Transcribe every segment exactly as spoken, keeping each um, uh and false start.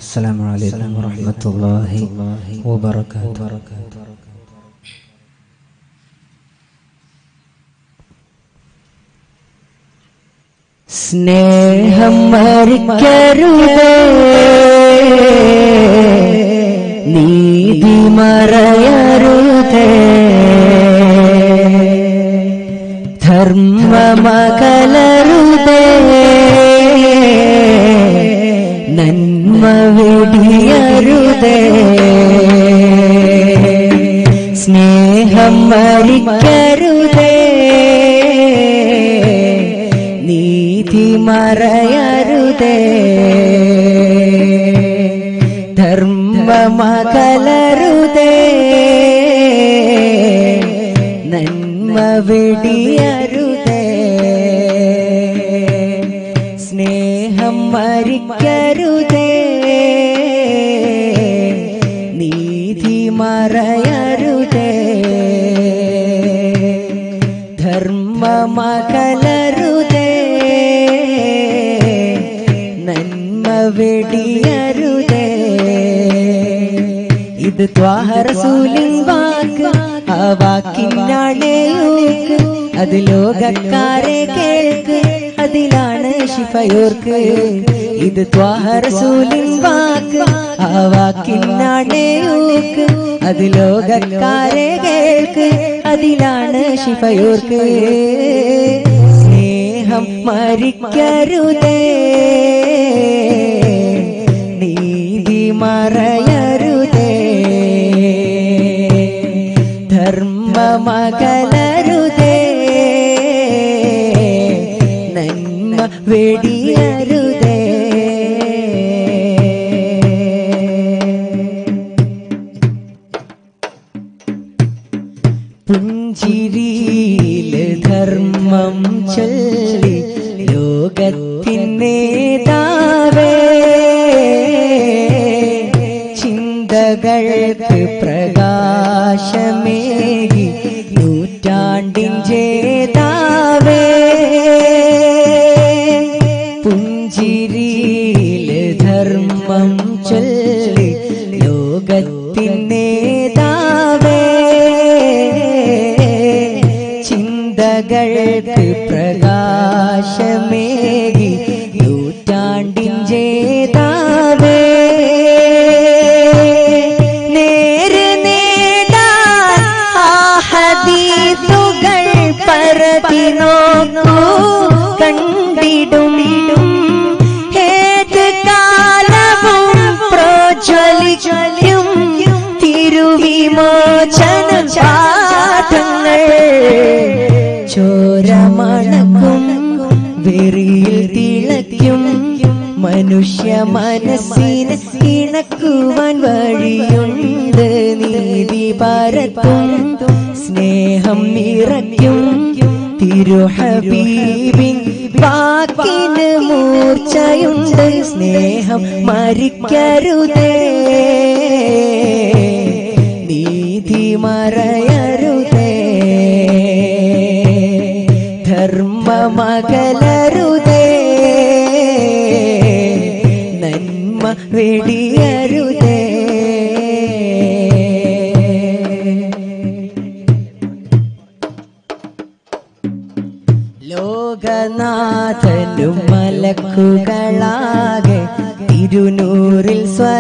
السلام عليكم ورحمة الله وبركاته. സ്നേഹം മരിക്കരുതേ, നീതി മറയരുതേ, ധർമ്മമകലരുതേ, നന്മ വെടിയരുതേ. സ്നേഹം മരിക്കരുതേ, നീതി മറയരുതേ, ധർമ്മമകലരുതേ, നന്മ വെടിയരുതേ. സ്നേഹം മരിക്കരുതേ, നീതി മറയരുതേ, ധർമ്മമകലരുതേ, നന്മ വെടിയരുതേ. ഇത് ത്വാഹ റസൂലിൻ വാക്ക്, ആ വാക്കിനാണ് ഊക്ക്, അത് ലോകക്കാരെ കേൾക്ക്, അതിലാണ് ശിഫയോർക്ക്. ഇത് ത്വാഹ റസൂലിൻ വാക്ക്, ആ വാക്കിനാണ് ഊക്ക്, അത് ലോകക്കാരെ കേൾക്ക്, അതിലാണ് ശിഫയോർക്ക്. സ്നേഹം മരിക്കരുതേ, നീതി മറയരുതേ, ധർമ്മമകലരുതേ, നന്മ വെടിയരുതേ. പുഞ്ചിരിയില് ധർമ്മം ചൊല്ലി ലോകത്തിനേതാവേ, ചിന്തകൾക്ക് പ്രകാശമേകി നൂറ്റാണ്ടിൻ ജേതാവേ. പുഞ്ചിരിയില് ധർമ്മം ചൊല്ലി ലോകത്തിനേതാവേ, ചിന്തകൾക്ക് പ്രകാശമേകി നൂറ്റാണ്ടിൻ ജേതാവേ. നേര് നേടാൻ ആ ഹദീസുകൾ പരതി നോക്കൂ, കണ്ടിടും ഏത് കാലവും പ്രോജ്വലിക്കും തിരുവിമോചന പാഠങ്ങൾ. ചോരമണക്കും വെറിയിൽ തിളയ്ക്കും മനുഷ്യ മനസ്സിനെ ഇണക്കുവാൻ വഴിയുണ്ട്. നീതി പരത്തും സ്നേഹം നിറയ്ക്കും തിരുഹബീബിൻ വാക്കിന് മൂർച്ചയുണ്ട്. സ്നേഹം മരിക്കരുതേ, നീതി മറയരുതേ, ധർമ്മമകലരുതേ, നന്മ വെടിയരുതേ. ലോകനാഥനും മലക്കുകളാകെ തിരുനൂറിൽ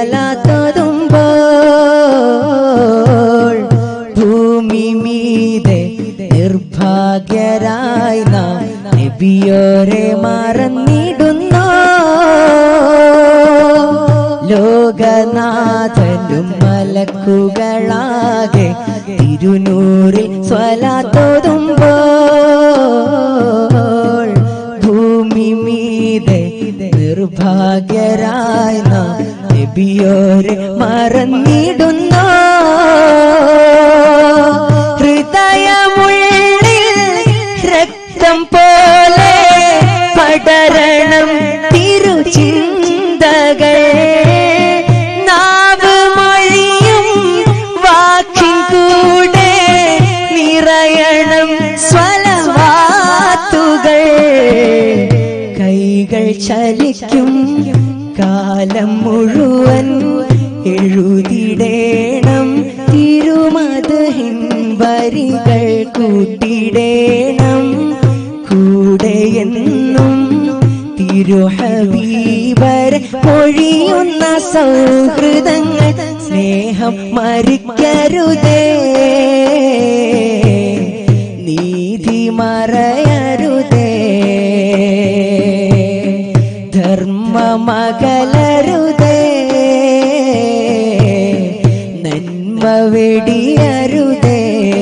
സ്വലാത്തോതുമ്പോൾ, ഭൂമി മീതെ നിർഭാഗ്യരായി നാം നബിയോരെ മറന്നിടുന്നു. ലോകനാഥനും മലക്കുകളാകെ തിരുനൂറിൽ സ്വലാത്തോതുമ്പോൾ, ഭൂമി മീതെ നിർഭാഗ്യരായി നാം നബിയോരെ മറന്നിടുന്നു. ഹൃദയമുള്ളിൽ രക്തം പോലെ പടരണം തിരുചിന്തകൾ, നാവ് മൊഴിയും വാക്കിൻ കൂടെ നിറയണം സ്വലവാത്തുകൾ. കൈകൾ ചലിക്കും കാലം മുഴുവൻ എഴുതിടേണം തിരുമദ്ഹിൻ വരികൾ കൂട്ടിടേണം കൂടെയെന്നും തിരുഹബീബരെ പൊഴിയുന്ന സൗഹൃദങ്ങൾ സ്നേഹം മരിക്കരുതേ നീതി മറയരുതേ ധർമ്മമകലരുതേ നന്മ വെടിയരുതേ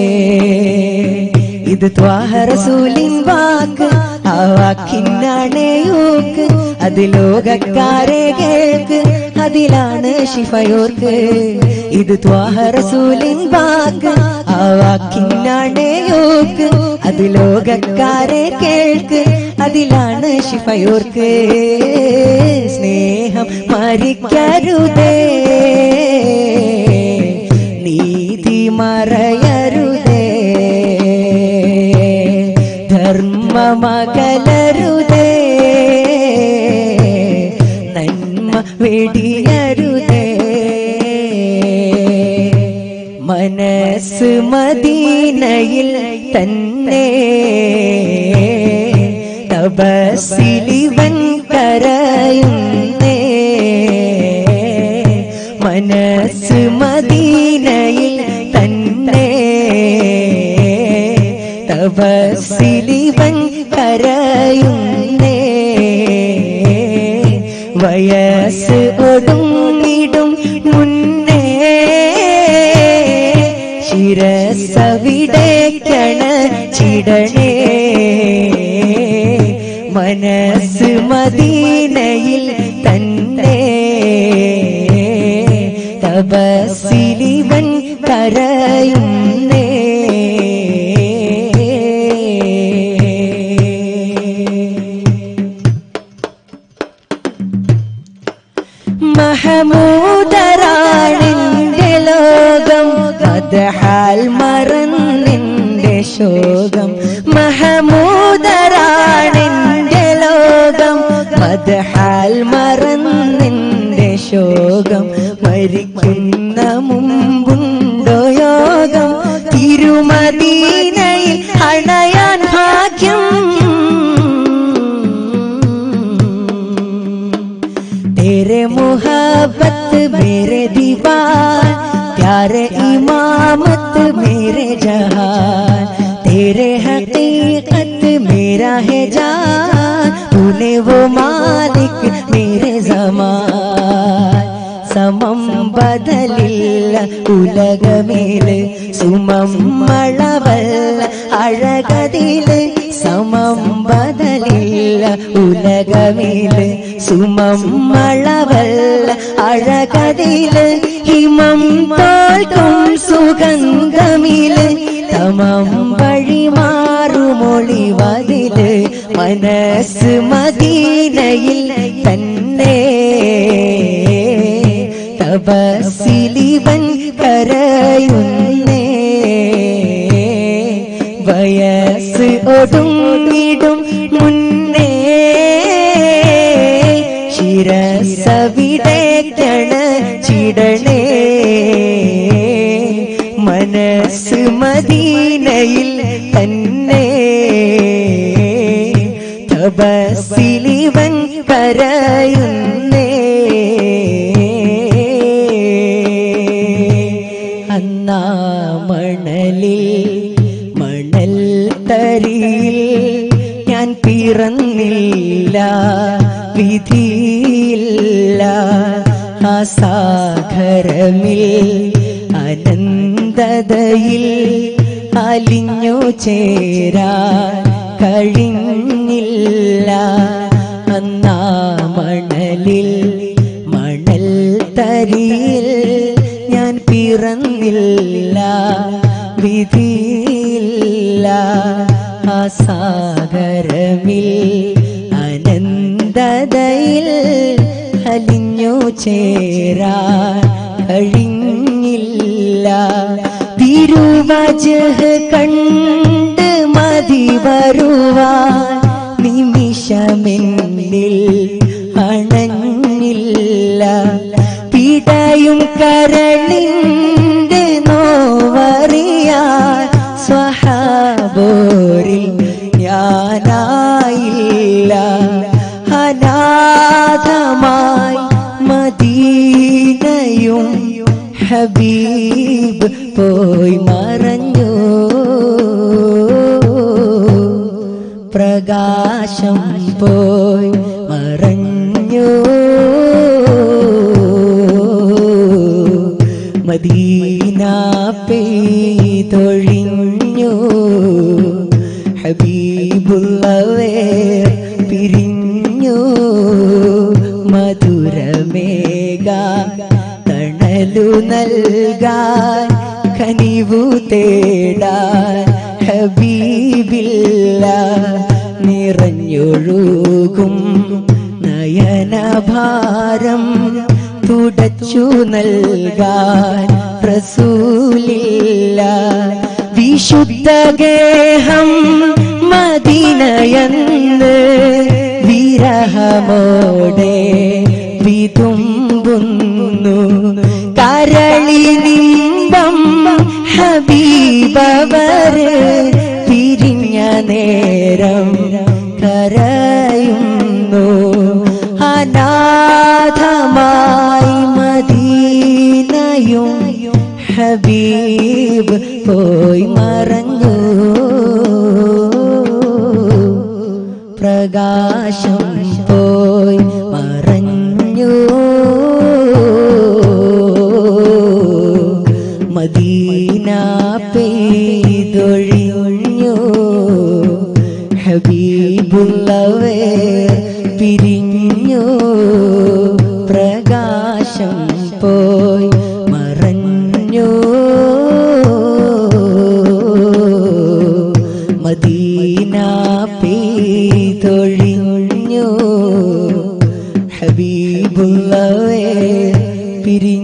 ഇത് ത്വാഹ റസൂലിൻ വാക്ക് ആ വാക്കിനാണേയോക്ക് അത് ലോകക്കാരെ കേൾക്ക് അതിലാണ് ശിഫയോർക്ക് ഇത് ത്വാഹ റസൂലിൻ വാക്ക് ആ വാക്കിനാണേയോക്ക് അത് ലോകക്കാരെ കേൾക്ക് അതിലാണ് ശിഫയോർക്ക് സ്നേഹം മരിക്കരുതേ നീതി മറയരുതേ ധർമ്മമകലരുതേ നന്മ വെടിയരുതേ മനസ്സ് മദീനയിൽ തന്നെ തപസ്സിലിവൻ കരയുന്നേ മനസ്സ് മദീനയിൽ തന്നെ തപസ്സിലിവൻ കരയുന്നേ വയസ്സ് ഒടുങ്ങിടും മുന്നേ ശിരസവിടേക്കണ ചിടണേ മനസ്സ് മദീനയിൽ തന്നെ തപസ്സിലിവൻ കരയുന്നേ മഹമൂദരാണിന്റെ ലോകം മദ്ഹാൽ മറന്നിന്റെ ശോകം മഹമൂദരാണിന്റെ ലോകം മദ്ഹാൽ മറന്നിന്റെ ശോകം മരിക്കുന്ന മുമ്പുണ്ടോ യോഗം തിരുമദീനയിൽ അണയാൻ ഭാഗ്യം तेरे मोहब्बत मेरे दीवार प्यारे इमामत मेरे जहान तेरे हकीकत मेरा है जान तूने वो मालिक मेरे ज़मान സമം ബദലില്ല ഉലകമേല് സുമം മഴവല്ല അഴകതില് സമം ബദലില്ല ഉലകമേല് സുമം മഴവല്ല അഴകതില് ഹിമം തോൽക്കും സുഗന്ധമില് തമം വഴിമാറുമൊളിവതില് മനസ്സ് മദീനയിൽ തന്നെ തപസ്സിലിവൻ കരയുന്നേ വയസ്സ് ഒടുങ്ങിടും മുന്നേ ശിരസവിടേക്കണ ചിടണേ മനസ്സ് മദീനയിൽ തന്നെ തപസ്സിലിവൻ കരയുന്നേ അന്നാ മണലിൽ മണൽ തരിയിൽ ഞാൻ പിറന്നില്ല വിധിയില്ല ആ സാഗരമിൽ അനന്തതയിൽ അലിഞ്ഞു ചേരാൻ കഴിഞ്ഞില്ല അന്നാ മണലിൽ മണൽ തരിയിൽ ഞാൻ പിറന്നില്ല വിധിയില്ല ആ സാഗരമിൽ അനന്തതയിൽ അലിഞ്ഞു ചേരാൻ കഴിഞ്ഞില്ല തിരുവജഹ് കണ്ട് മതി വരുവാൻ നിമിഷമെന്നിൽ അണഞ്ഞില്ല പോയി മറഞ്ഞു മദീന പെയ്തൊഴിഞ്ഞു ഹബീബുള്ളവേ പിരിഞ്ഞു മധുരമേഘ തണലു നൽകാൻ കനിവു തേടാൻ ഹബീബില്ല നിറഞ്ഞൊഴുകും നയനഭാരം തുടച്ചു നൽകാൻ റസൂലില്ല വിശുദ്ധ ഗേഹം മദീനയെന്ന് വിരഹമോടെ വിതുമ്പുന്നു കരളിനിമ്പം ഹബീബവര് പിരിഞ്ഞ നേരം കരയുന്നു അനാഥമായി മദീനയും ഹബീബ് പോയി മറഞ്ഞു പ്രകാശം പോയി മറഞ്ഞു മദീന പെയ്തൊഴിഞ്ഞു ഹബീബുള്ളവേ പിരിഞ്ഞു പ്രകാശം പോയി മറഞ്ഞു മദീന പെയ്തൊഴിഞ്ഞു ഹബീബുള്ളവേ പിരിഞ്ഞു